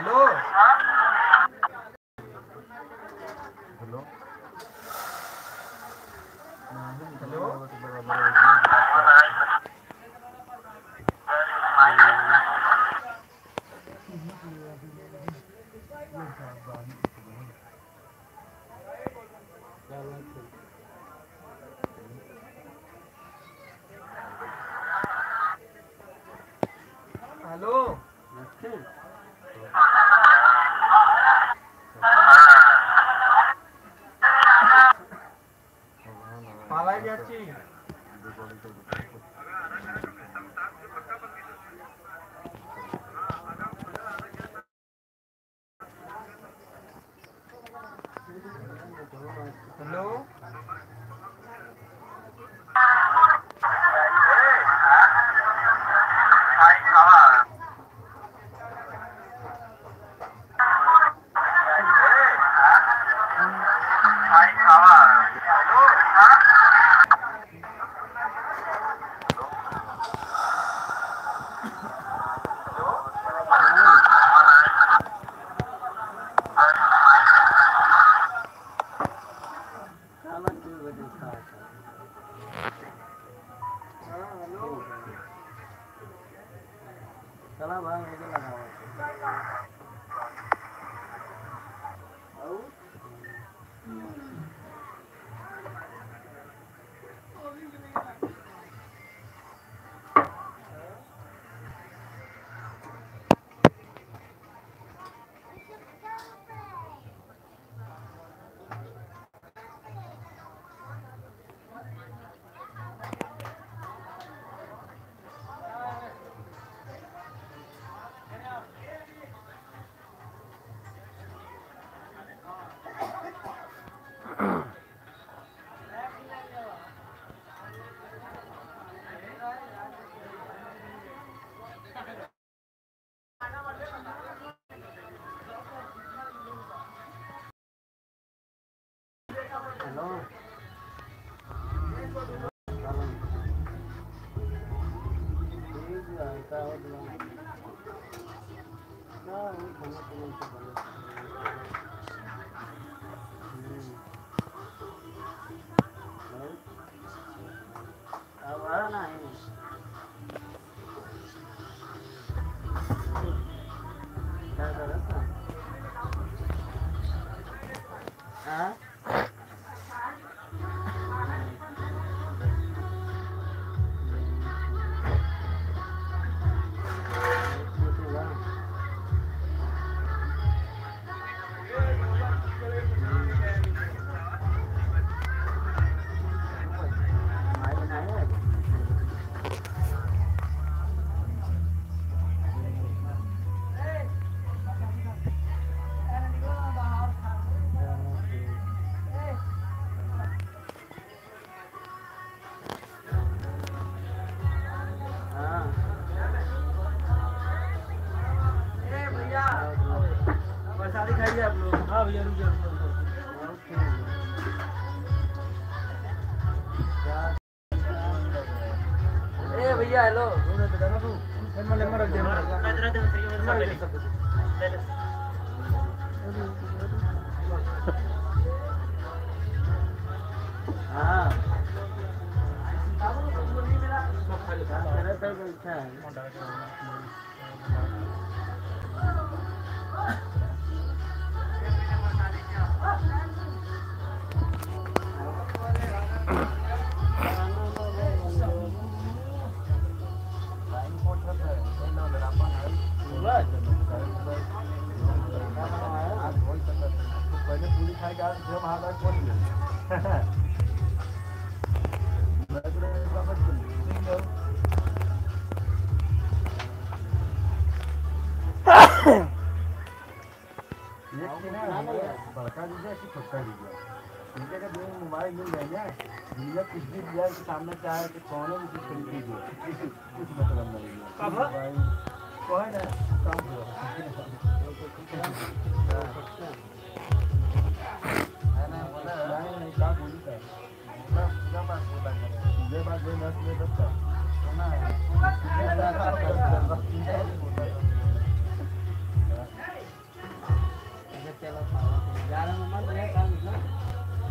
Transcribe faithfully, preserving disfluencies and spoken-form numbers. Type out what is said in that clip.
Hello hello hello hello पाला যাচ্ছি hello चला भाई मुझे लगाओ हेलो हाँ प्रसादी खाइए आप लोग। हाँ भैया रुक जाओ। ए भैया हेलो लेमन लेमन रख दे। हाँ अच्छा है। पहले पूरी खाई का जब हाथ आके पहुंच गए बड़का दीजिए कि छोटा दीजिए इनके का जो मोबाइल मिल जाएंगे दुनिया कुछ भी दिया के सामने चाहे कि कौन भी चीज खरीद लीजिए कुछ मतलब नहीं है मोबाइल कौन है काम